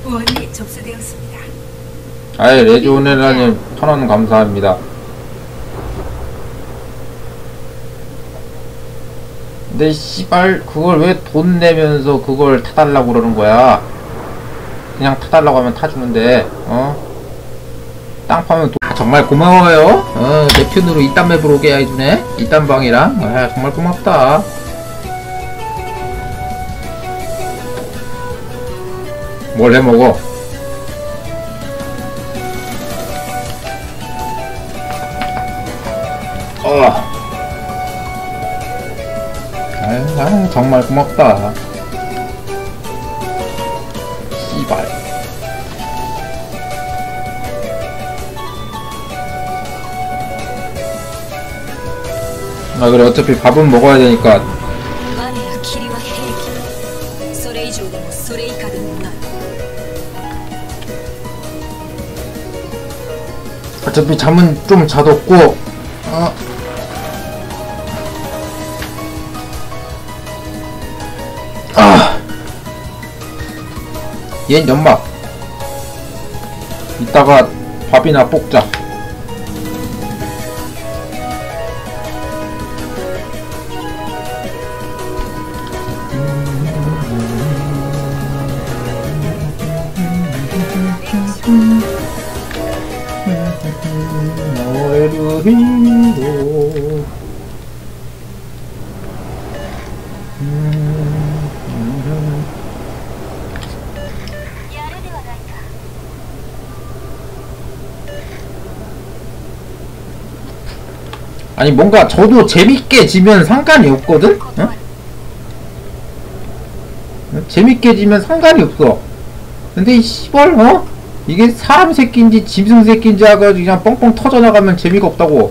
후원이 접수되었습니다. 아이, 레지오넬라님 1000원 감사합니다. 근데 씨발 그걸 왜 돈 내면서 그걸 타달라고 그러는 거야? 그냥 타달라고 하면 타주는데, 땅 파면 정말 고마워요. 내 편으로 이딴 맵으로 오게 해주네. 이딴 방이랑. 아, 정말 고맙다. 뭘 해먹어? 정말 고맙다. 씨발. 아, 그래, 어차피 밥은 먹어야 되니까. 어차피 잠은 좀 자뒀고, 얜 연막. 이따가 밥이나 볶자. 너의 힘도 아니 뭔가 저도 재밌게 지면 상관이 없거든? 어? 재밌게 지면 상관이 없어. 근데 이 씨발 이게 사람 새끼인지 짐승 새끼인지 해가지고 그냥 뻥뻥 터져나가면 재미가 없다고.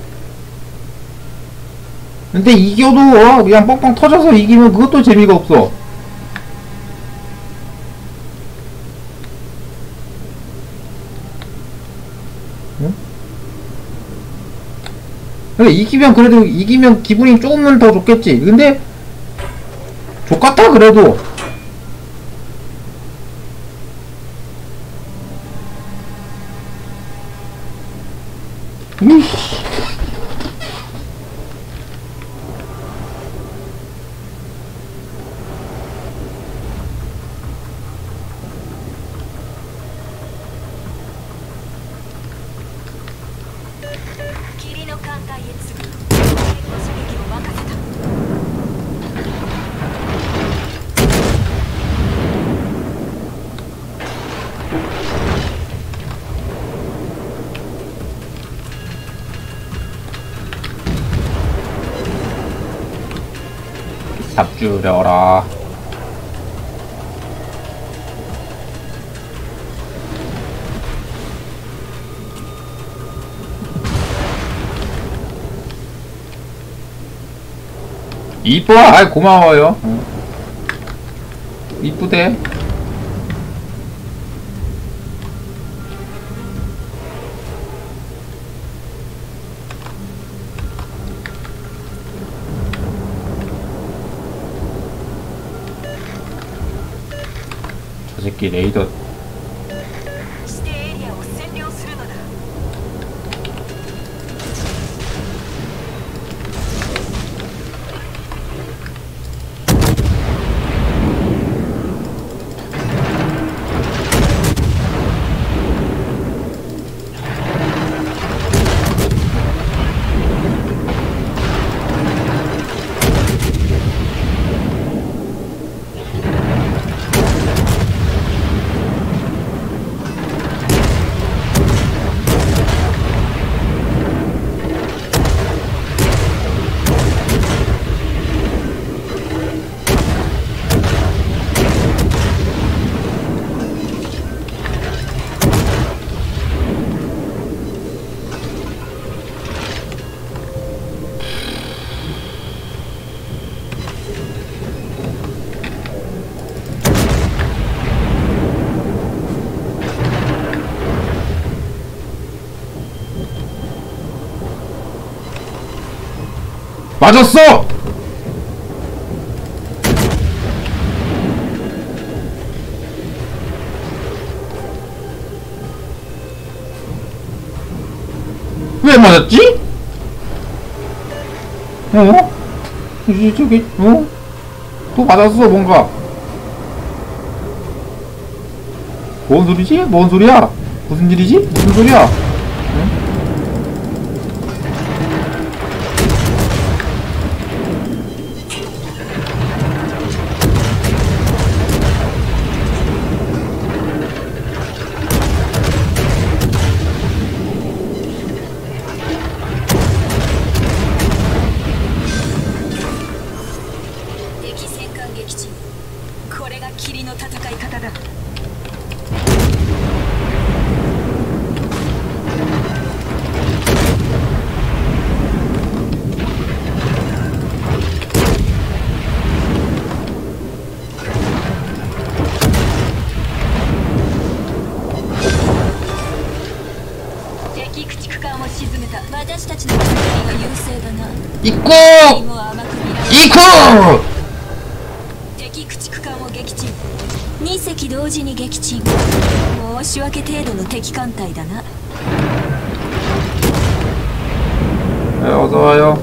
근데 이겨도 그냥 뻥뻥 터져서 이기면 그것도 재미가 없어. 응? 그래, 이기면 그래도 이기면 기분이 조금은 더 좋겠지. 근데 족같아 그래도. 잡주려라. 이뻐. 아이 고마워요. 이쁘대. 저 새끼 레이더. 맞았어! 왜 맞았지? 어? 저기, 어? 또 맞았어, 뭔가. 뭔 소리지? 뭔 소리야? 무슨 일이지? 무슨 소리야? 응? 입구! 입구! 敵駆逐艦を撃沈。2隻同時に撃沈。申し訳程度の敵艦隊だな。 네, 어서와요.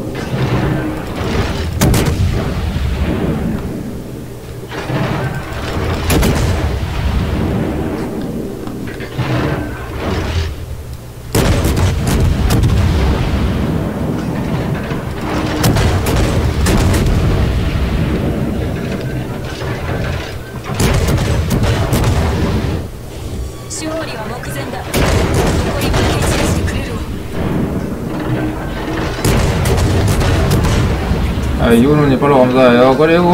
아, 이거는 별로 감사해요. 그리고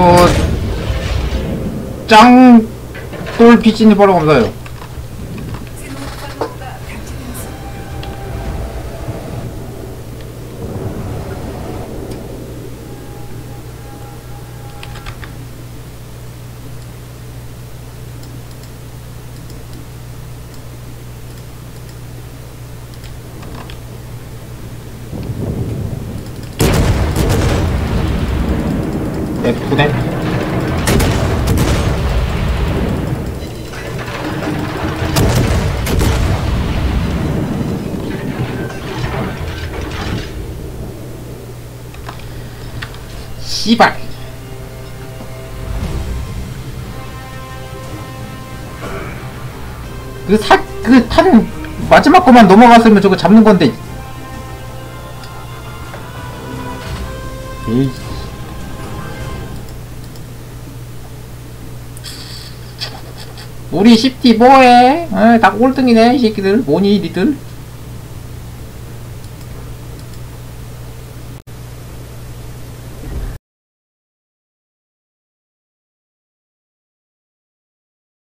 짱돌피치님 별로 감사해요. F네. 씨발. 그 탄 마지막 거만 넘어갔으면 저거 잡는 건데. 에이. 우리 10티 뭐해? 다 꼴등이네 이 새끼들. 뭐니 니들?